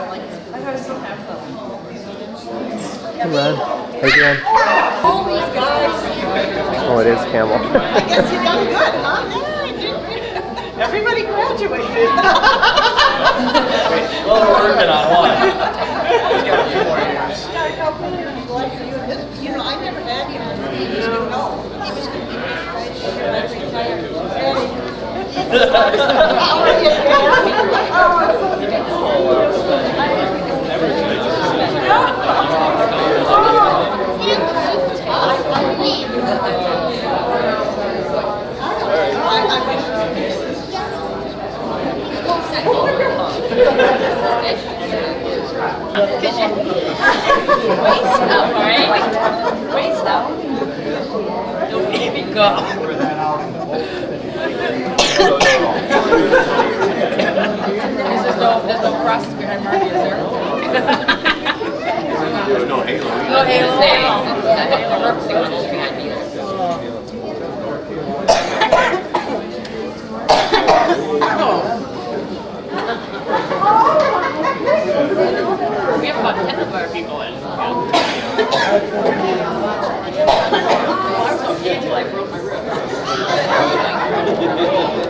Hey, man. How you doing? Oh, it is Camel. I guess you done good, huh? Yeah, everybody graduated. Well, we're working on one. He's got a few more years. You know, I never had him. He was going to go. He was going to be retired. Waist up, right? Waist up. Don't make me go. There's no process behind Marty, is there? There's no halo. No halo. Behind me. We have about 10 of our people in. I was okay until I broke my rib.